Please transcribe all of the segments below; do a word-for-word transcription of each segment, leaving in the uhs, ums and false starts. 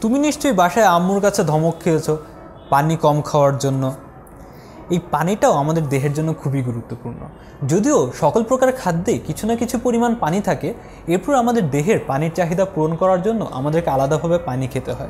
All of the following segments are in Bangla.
তুমি নিশ্চয়ই বাসায় আম্মুর কাছে ধমক খেয়েছো পানি কম খাওয়ার জন্য। এই পানিটাও আমাদের দেহের জন্য খুবই গুরুত্বপূর্ণ। যদিও সকল প্রকার খাদ্যে কিছু না কিছু পরিমাণ পানি থাকে, এরপর আমাদের দেহের পানির চাহিদা পূরণ করার জন্য আমাদেরকে আলাদাভাবে পানি খেতে হয়।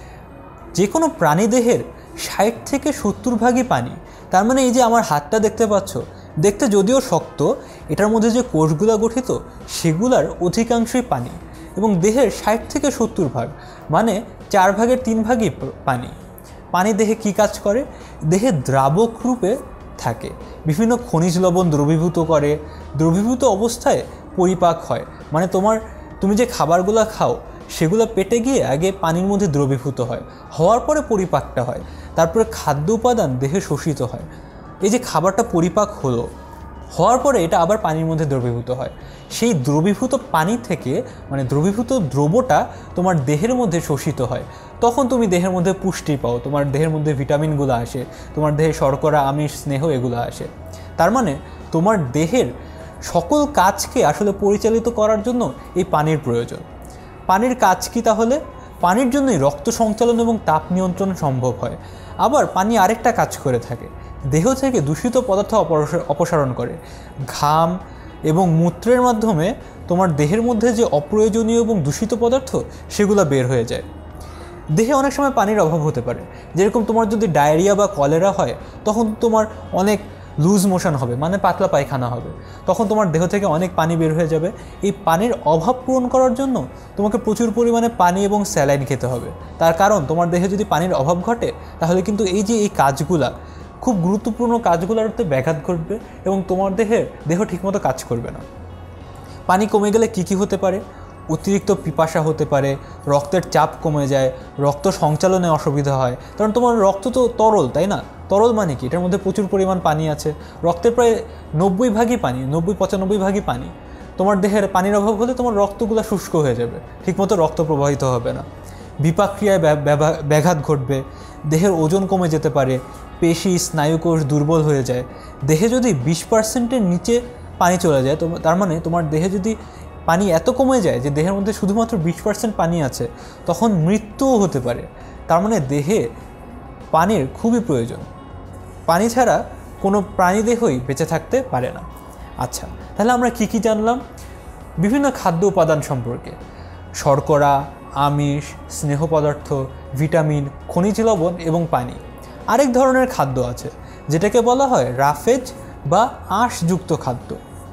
যে কোনো প্রাণী দেহের ষাট থেকে সত্তর ভাগই পানি। তার মানে এই যে আমার হাতটা দেখতে পাচ্ছ, দেখতে যদিও শক্ত, এটার মধ্যে যে কোষগুলো গঠিত সেগুলার অধিকাংশই পানি, এবং দেহের ষাট থেকে সত্তর ভাগ মানে চার ভাগের তিন ভাগই পানি। পানি দেহে কি কাজ করে? দেহে দ্রাবক রূপে থাকে, বিভিন্ন খনিজ লবণ দ্রবীভূত করে, দ্রবীভূত অবস্থায় পরিপাক হয়। মানে তোমার তুমি যে খাবারগুলো খাও সেগুলো পেটে গিয়ে আগে পানির মধ্যে দ্রবীভূত হয়, হওয়ার পরে পরিপাকটা হয়, তারপরে খাদ্য উপাদান দেহে শোষিত হয়। এই যে খাবারটা পরিপাক হলো, হওয়ার পরে এটা আবার পানির মধ্যে দ্রবীভূত হয়। সেই দ্রবীভূত পানি থেকে মানে দ্রবীভূত দ্রবটা তোমার দেহের মধ্যে শোষিত হয়, তখন তুমি দেহের মধ্যে পুষ্টি পাও, তোমার দেহের মধ্যে ভিটামিনগুলো আসে, তোমার দেহে শর্করা, আমিষ, স্নেহ এগুলো আসে। তার মানে তোমার দেহের সকল কাজকে আসলে পরিচালিত করার জন্য এই পানির প্রয়োজন। পানির কাজ কি তাহলে? পানির জন্যই রক্ত সঞ্চালন এবং তাপ নিয়ন্ত্রণ সম্ভব হয়। আবার পানি আরেকটা কাজ করে থাকে, দেহ থেকে দূষিত পদার্থ অপসারণ করে। ঘাম এবং মূত্রের মাধ্যমে তোমার দেহের মধ্যে যে অপ্রয়োজনীয় এবং দূষিত পদার্থ সেগুলো বের হয়ে যায়। দেহে অনেক সময় পানির অভাব হতে পারে, যেরকম তোমার যদি ডায়রিয়া বা কলেরা হয় তখন তোমার অনেক লুজ মোশন হবে, মানে পাতলা পায়খানা হবে, তখন তোমার দেহ থেকে অনেক পানি বের হয়ে যাবে। এই পানির অভাব পূরণ করার জন্য তোমাকে প্রচুর পরিমাণে পানি এবং স্যালাইন খেতে হবে। তার কারণ তোমার দেহে যদি পানির অভাব ঘটে তাহলে কিন্তু এই যে এই কাজগুলা, খুব গুরুত্বপূর্ণ কাজগুলোতে ব্যাঘাত ঘটবে এবং তোমার দেহের দেহ ঠিকমতো কাজ করবে না। পানি কমে গেলে কি কি হতে পারে? অতিরিক্ত পিপাসা হতে পারে, রক্তের চাপ কমে যায়, রক্ত সঞ্চালনে অসুবিধা হয়, কারণ তোমার রক্ত তো তরল, তাই না? তরল মানে কি? এটার মধ্যে প্রচুর পরিমাণ পানি আছে, রক্তের প্রায় নব্বই ভাগই পানি, নব্বই পঁচানব্বই ভাগই পানি। তোমার দেহের পানির অভাব হলে তোমার রক্তগুলো শুষ্ক হয়ে যাবে, ঠিকমতো রক্ত প্রবাহিত হবে না, বিপাক ক্রিয়ায় ব্যাঘাত ঘটবে, দেহের ওজন কমে যেতে পারে, পেশি স্নায়ুকোষ দুর্বল হয়ে যায়। দেহে যদি বিশ পার্সেন্টের নিচে পানি চলে যায়, তো তার মানে তোমার দেহে যদি পানি এত কমে যায় যে দেহের মধ্যে শুধুমাত্র বিশ পার্সেন্ট পানি আছে, তখন মৃত্যুও হতে পারে। তার মানে দেহে পানির খুবই প্রয়োজন। পানি ছাড়া কোনো প্রাণী দেহই বেঁচে থাকতে পারে না। আচ্ছা, তাহলে আমরা কি কি জানলাম বিভিন্ন খাদ্য উপাদান সম্পর্কে? শর্করা, আমিষ, স্নেহ পদার্থ, ভিটামিন, খনিজ লবণ এবং পানি। আরেক ধরনের খাদ্য আছে যেটাকে বলা হয় রাফেজ বা আঁশযুক্ত খাদ্য।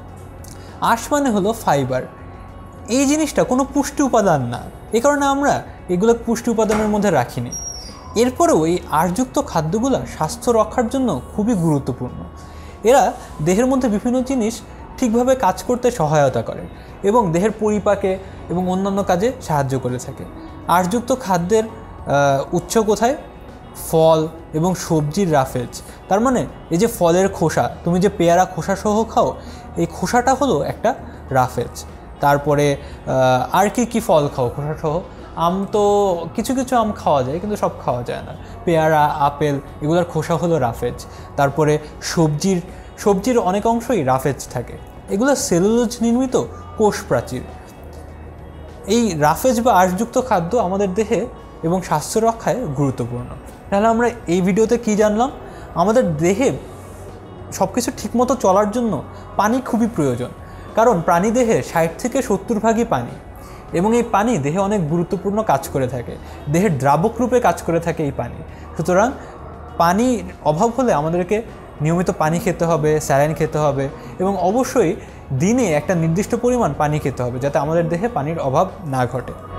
আঁশ মানে হলো ফাইবার। এই জিনিসটা কোনো পুষ্টি উপাদান না, এ কারণে আমরা এগুলো পুষ্টি উপাদানের মধ্যে রাখিনি। এরপরেও এই আঁশযুক্ত খাদ্যগুলো স্বাস্থ্য রক্ষার জন্য খুবই গুরুত্বপূর্ণ। এরা দেহের মধ্যে বিভিন্ন জিনিস ঠিকভাবে কাজ করতে সহায়তা করে এবং দেহের পরিপাকে এবং অন্যান্য কাজে সাহায্য করে থাকে। আঁশযুক্ত খাদ্যের উৎস কোথায়? ফল এবং সবজির রাফেজ। তার মানে এই যে ফলের খোসা, তুমি যে পেয়ারা খোসা সহ খাও, এই খোসাটা হলো একটা রাফেজ। তারপরে আর কি কি ফল খাও খোসা সহ? আম তো কিছু কিছু আম খাওয়া যায়, কিন্তু সব খাওয়া যায় না। পেয়ারা, আপেল এগুলোর খোসা হলো রাফেজ। তারপরে সবজির সবজির অনেক অংশই রাফেজ থাকে, এগুলো সেলুলোজ নির্মিত কোষ প্রাচীর। এই রাফেজ বা আঁশযুক্ত খাদ্য আমাদের দেহে এবং স্বাস্থ্য রক্ষায় গুরুত্বপূর্ণ। তাহলে আমরা এই ভিডিওতে কি জানলাম? আমাদের দেহে সব কিছু ঠিকমতো চলার জন্য পানি খুবই প্রয়োজন, কারণ প্রাণী দেহে ষাট থেকে সত্তর ভাগই পানি, এবং এই পানি দেহে অনেক গুরুত্বপূর্ণ কাজ করে থাকে, দেহের দ্রাবক রূপে কাজ করে থাকে এই পানি। সুতরাং পানির অভাব হলে আমাদেরকে নিয়মিত পানি খেতে হবে, স্যালাইন খেতে হবে, এবং অবশ্যই দিনে একটা নির্দিষ্ট পরিমাণ পানি খেতে হবে যাতে আমাদের দেহে পানির অভাব না ঘটে।